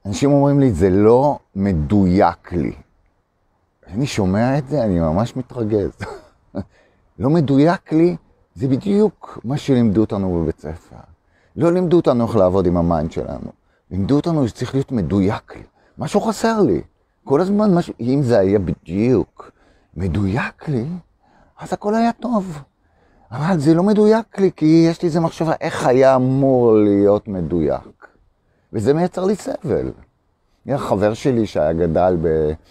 אנשים אומרים לי, זה לא מדויק לי. אני שומע את זה, אני ממש מתרגז. לא מדויק לי, זה בדיוק מה שלימדו אותנו בבית ספר. לא לימדו אותנו איך לעבוד עם המיינד שלנו. לימדו אותנו שצריך להיות מדויק לי. משהו חסר לי. כל הזמן, אם זה היה בדיוק מדויק לי, אז הכל היה טוב. אבל זה לא מדויק לי, כי יש לי איזו מחשבה איך היה אמור להיות מדויק. וזה מייצר לי סבל. חבר שלי שהיה גדל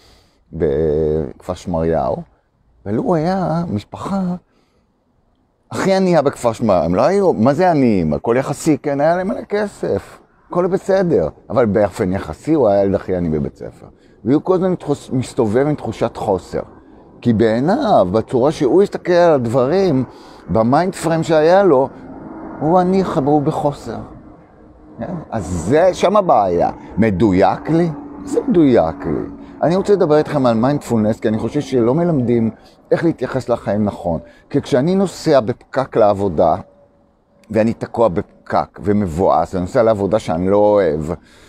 בכפר שמריהו, ולו היה משפחה הכי ענייה בכפר שמריהו. הם לא היו, מה זה עניים? הכל יחסי, כן, היה להם מלא כסף. הכל בסדר. אבל באופן יחסי הוא היה ילד הכי עני בבית ספר. והוא כל הזמן מסתובב עם תחושת חוסר. כי בעיניו, בצורה שהוא הסתכל על הדברים, במיינד פריים שהיה לו, הוא עני, הוא בחוסר. אז זה שם הבעיה. מדויק לי? זה מדויק לי. אני רוצה לדבר איתכם על מיינדפולנס, כי אני חושב שלא מלמדים איך להתייחס לחיים נכון. כי כשאני נוסע בפקק לעבודה, ואני תקוע בפקק ומבואס, אני נוסע לעבודה שאני לא אוהב,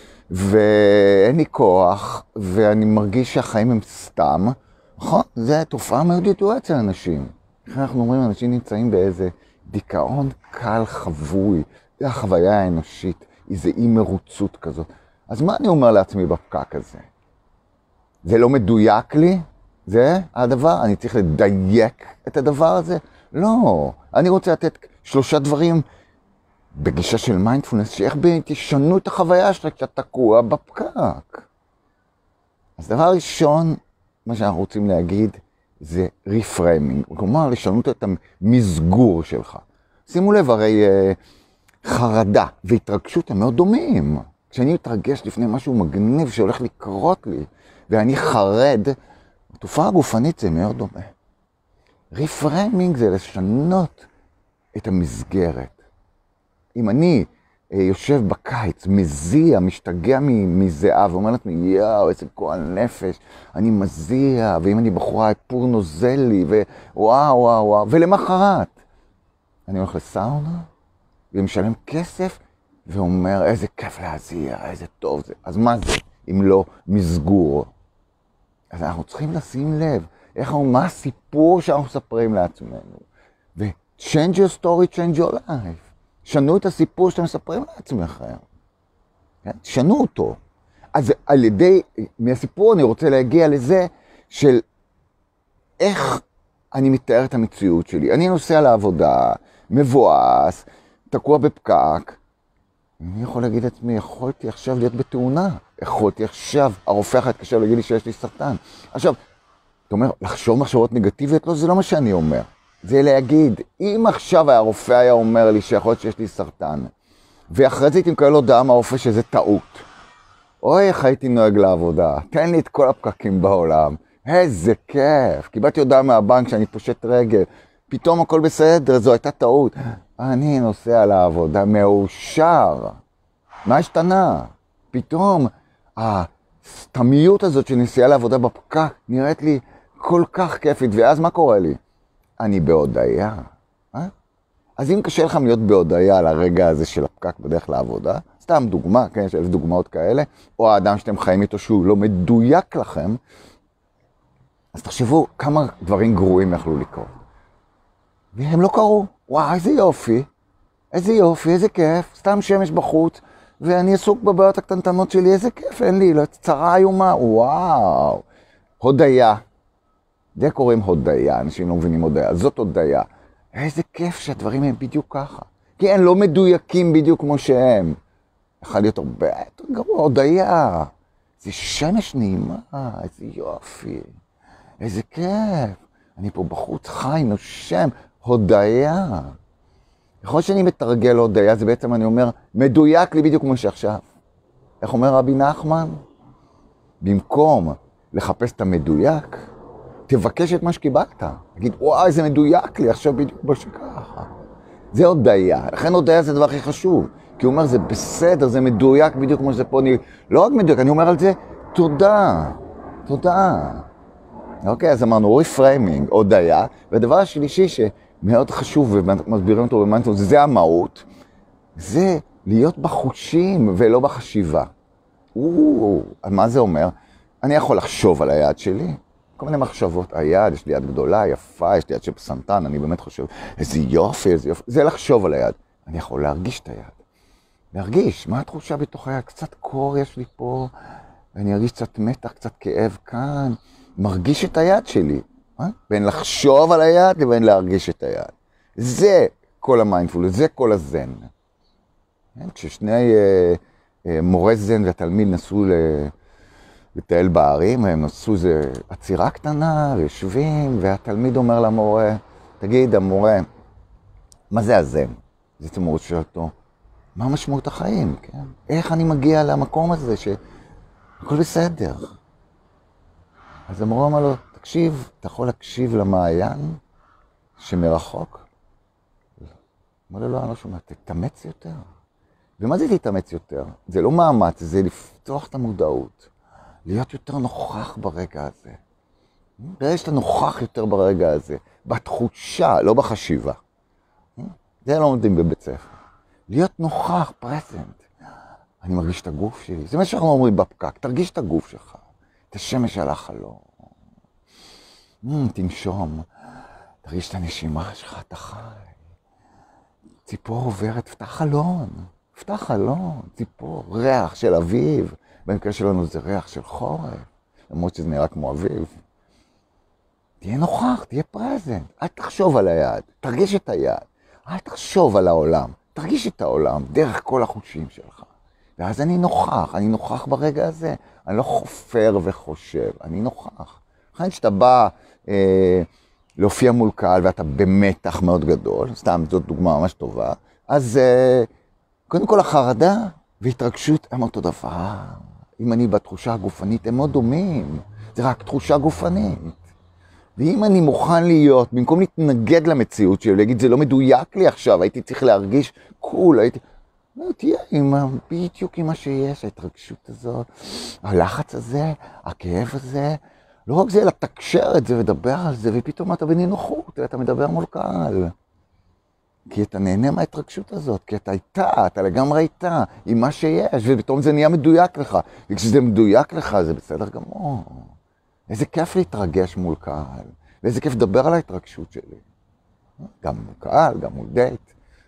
ואין לי כוח, ואני מרגיש שהחיים הם סתם, נכון? זו תופעה מאוד ידועה אצל אנשים. אנחנו אומרים, אנשים נמצאים באיזה דיכאון קל חבוי, זה החוויה האנושית, איזו אי מרוצות כזאת. אז מה אני אומר לעצמי בפקק הזה? זה לא מדויק לי? זה הדבר? אני צריך לדייק את הדבר הזה? לא. אני רוצה לתת 3 דברים בגישה של מיינדפולנס, שאיך תשנו את החוויה שלך כשאתה תקוע בפקק. אז דבר ראשון, מה שאנחנו רוצים להגיד, זה ריפריימינג. כלומר, לשנות את המסגור שלך. שימו לב, הרי חרדה והתרגשות הם מאוד דומים. כשאני מתרגש לפני משהו מגניב שהולך לקרות לי, ואני חרד, התופעה הגופנית זה מאוד דומה. ריפריימינג זה לשנות את המסגרת. אם אני יושב בקיץ, מזיע, משתגע מזיעה, ואומר לעצמי, יאו, איזה גועל נפש, אני מזיע, ואם אני בחורה, האיפור נוזל לי, ווואו, וואו, וואו, ולמחרת, אני הולך לסאונה, ומשלם כסף, ואומר, איזה כיף להזיע, איזה טוב זה. אז מה זה, אם לא מסגור? אז אנחנו צריכים לשים לב, מה הסיפור שאנחנו מספרים לעצמנו. ו-change your story, change your life. שנו את הסיפור שאתם מספרים לעצמכם. שנו אותו. אז על ידי, מהסיפור אני רוצה להגיע לזה של איך אני מתאר את המציאות שלי. אני נוסע לעבודה, מבואס, תקוע בפקק. אני יכול להגיד לעצמי, יכולתי עכשיו להיות בתאונה. יכולתי עכשיו, הרופא אחת התקשר להגיד לי שיש לי סרטן. עכשיו, אתה אומר, לחשוב מחשבות נגטיביות? לא, זה לא מה שאני אומר. זה להגיד, אם עכשיו הרופא היה אומר לי שיכול להיות שיש לי סרטן, ואחרי זה הייתי מקבל הודעה מהרופא שזה טעות. אוי, איך הייתי נוהג לעבודה, תן לי את כל הפקקים בעולם. איזה כיף, קיבלתי הודעה מהבנק שאני פושט רגל, פתאום הכל בסדר, זו הייתה טעות. אני נוסע לעבודה, מאושר. מה השתנה? פתאום הסתמיות הזאת שנסיעה לעבודה בפקק נראית לי כל כך כיפית, ואז מה קורה לי? אני בהודעה. אז אם קשה לכם להיות בהודעה על הרגע הזה של הפקק בדרך לעבודה, סתם דוגמה, כן, יש 1,000 דוגמאות כאלה, או האדם שאתם חיים איתו שהוא לא מדויק לכם, אז תחשבו כמה דברים גרועים יכלו לקרות. והם לא קרו. וואו, איזה יופי, איזה יופי, איזה כיף, סתם שמש בחוץ, ואני עסוק בבעיות הקטנטנות שלי, איזה כיף, אין לי, לא צרה איומה, וואו. הודעה. זה קוראים הודעה, אנשים לא מבינים הודעה, זאת הודעה. איזה כיף שהדברים הם בדיוק ככה. כי הם לא מדויקים בדיוק כמו שהם. יכול להיות הרבה יותר גרוע, הודעה. זה שמש נעימה, איזה יופי. איזה כיף. אני פה בחוץ חי, נושם, הודעה. יכול שאני מתרגל הודעה, זה בעצם אני אומר, מדויק לי בדיוק כמו שעכשיו. איך אומר רבי נחמן? במקום לחפש את המדויק, תבקש את מה שקיבלת. תגיד, וואי, זה מדויק לי, עכשיו בדיוק בשככה. זה הודעה. לכן הודעה זה הדבר הכי חשוב. כי הוא אומר, זה בסדר, זה מדויק בדיוק כמו שזה פה. לא רק מדויק, אני אומר על זה, תודה. תודה. אוקיי, אז אמרנו, ריפריימינג, הודעה. והדבר השלישי שמאוד חשוב, ומסבירים אותו במיינדפולנס, זה המהות. זה להיות בחושים ולא בחשיבה. מה זה אומר? אני יכול לחשוב על היד שלי, כל מיני מחשבות, היד, יש לי יד גדולה, יפה, יש לי יד של פסנתן, אני באמת חושב, איזה יופי, זה לחשוב על היד. אני יכול להרגיש את היד. להרגיש, מה התחושה בתוך היד? קצת קור יש לי פה, ואני ארגיש קצת מתח, קצת כאב כאן, מרגיש את היד שלי, בין לחשוב על היד לבין להרגיש את היד. זה כל המיינדפולנס, זה כל הזן. כששני מורה זן והתלמיד נסעו לטייל בערים, הם עשו איזו עצירה קטנה, יושבים, והתלמיד אומר למורה, תגיד, המורה, מה זה הזן? זה תמורת שאלתו, מה משמעות החיים? כן? איך אני מגיע למקום הזה שהכל בסדר? אז המורה אמר לו, תקשיב, אתה יכול להקשיב למעיין שמרחוק? אמר לו, לא, אני לא שומע, תתאמץ יותר. ומה זה להתאמץ יותר? זה לא מאמץ, זה לפתוח את המודעות. להיות יותר נוכח ברגע הזה. ברגע שאתה נוכח יותר ברגע הזה, בתחושה, לא בחשיבה. זה לא לומדים בבית ספר. להיות נוכח, פרזנט. אני מרגיש את הגוף שלי. זה מה שאנחנו אומרים בפקק, תרגיש את הגוף שלך. את השמש על החלום. תנשום. תרגיש את הנשימה שלך, אתה חי. ציפור עוברת, פתח חלון. פתח חלון, ציפור, ריח של אביב. במקרה שלנו זה ריח של חורף. למרות שזה נראה כמו אביב. תהיה נוכח, תהיה פרזנט. אל תחשוב על היד, תרגיש את היד. אל תחשוב על העולם, תרגיש את העולם דרך כל החושים שלך. ואז אני נוכח ברגע הזה. אני לא חופר וחושב, אני נוכח. לכן כשאתה בא להופיע מול קהל ואתה במתח מאוד גדול, סתם זאת דוגמה ממש טובה, אז קודם כל החרדה והתרגשות הם אותו דבר. אם אני בתחושה הגופנית הם מאוד דומים, זה רק תחושה גופנית. ואם אני מוכן להיות, במקום להתנגד למציאות שלי, להגיד, זה לא מדויק לי עכשיו, הייתי צריך להרגיש קול, לא, תהיה בדיוק עם מה שיש, ההתרגשות הזאת, הלחץ הזה, הכאב הזה, לא רק זה, אלא תקשר את זה ודבר על זה, ופתאום אתה בנינוחות, אתה מדבר מול קהל. כי אתה נהנה מההתרגשות הזאת, כי אתה לגמרי איתה, עם מה שיש, ופתאום זה נהיה מדויק לך, וכשזה מדויק לך, זה בסדר גמור. איזה כיף להתרגש מול קהל, ואיזה כיף לדבר על ההתרגשות שלי. גם מול קהל, גם מול דייט.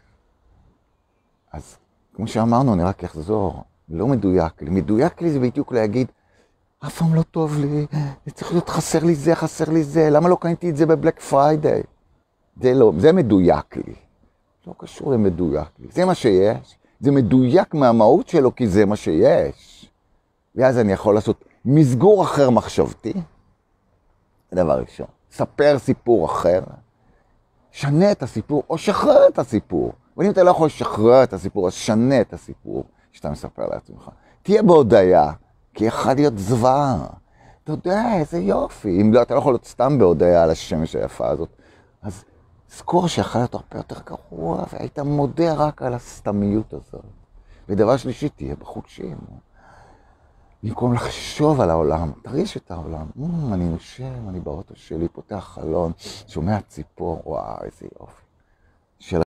אז כמו שאמרנו, אני רק אחזור, לא מדויק לי. מדויק לי זה בדיוק להגיד, אף פעם לא טוב לי, זה צריך להיות חסר לי זה, למה לא קניתי את זה בבלק פריידיי? זה מדויק לי. לא קשור למדויק לי. זה מה שיש, זה מדויק מהמהות שלו, כי זה מה שיש. ואז אני יכול לעשות מסגור אחר מחשבתי, דבר ראשון. ספר סיפור אחר, שנה את הסיפור, או שחרר את הסיפור. ואם אתה לא יכול לשחרר את הסיפור, אז שנה את הסיפור שאתה מספר לעצמך. תהיה בהודעה, כי יכול להיות זוועה. אתה יודע, איזה יופי. אם לא, אתה לא יכול להיות סתם בהודעה על השמש היפה הזאת. אז זכור שיכול להיות הרבה יותר גרוע, והיית מודה רק על הסתמיות הזאת. ודבר שלישי, תהיה בחושים. במקום לחשוב על העולם, תרגיש את העולם. אני נושם, אני באוטו שלי, פותח חלון, שומע ציפור, וואו, איזה יופי.